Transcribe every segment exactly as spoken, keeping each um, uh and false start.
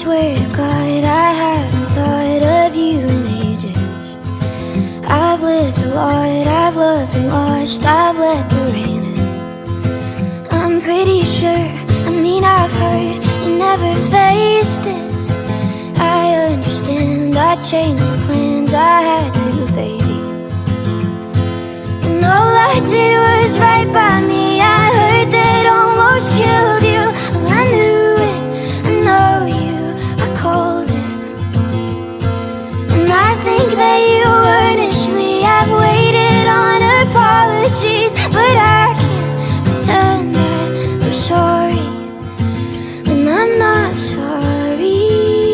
swear to God I haven't thought of you in ages. I've lived a lot, I've loved and lost, I've let the rain in. I'm pretty sure, I mean I've heard you never faced it. I understand, I changed your plans, I had to, baby. And all I did was right by me. I heard that almost killed you. Well, I knew it, I know you, I called it. And I think that you earnestly have waited on apologies, but I can't pretend that I'm sorry when I'm not sorry.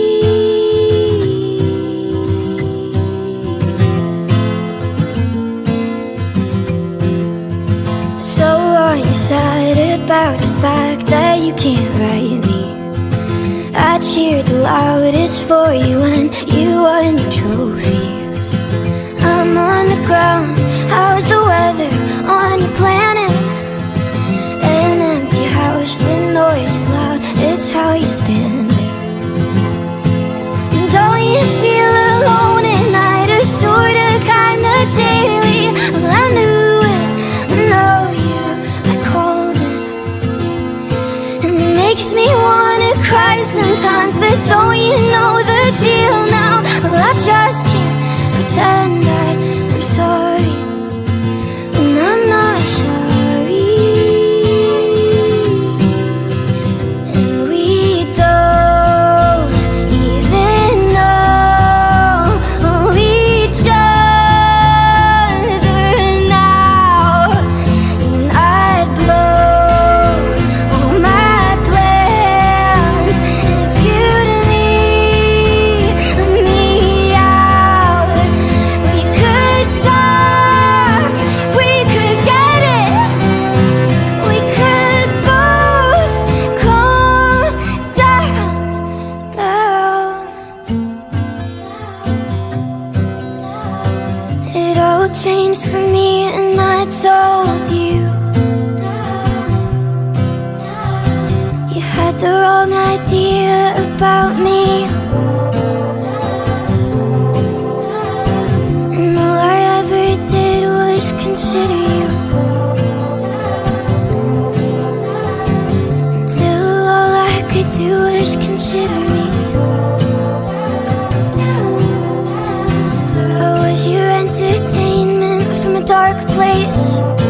So are you sad about the fact that you can't write me? I cheered the loudest for you when you won your trophies. I'm on the ground, how's the weather on your planet? An empty house, the noise is loud, it's how you stand it. And don't you feel alone at night, or sorta, kinda daily? Well, I knew it, I know you, I called it. And it makes me wanna cry sometimes, but don't you know the deal now? Well, I just can't pretend that I'm sorry when I'm not sorry. And we don't even know each other now. And I'd blow all my plans if you'd meet me out. We could talk, we could get it, we could both calm down, down. It all changed for me and I told you. You had the wrong idea about me, and all I ever did was consider you, until all I could do was consider me. I was your entertainment from a dark place.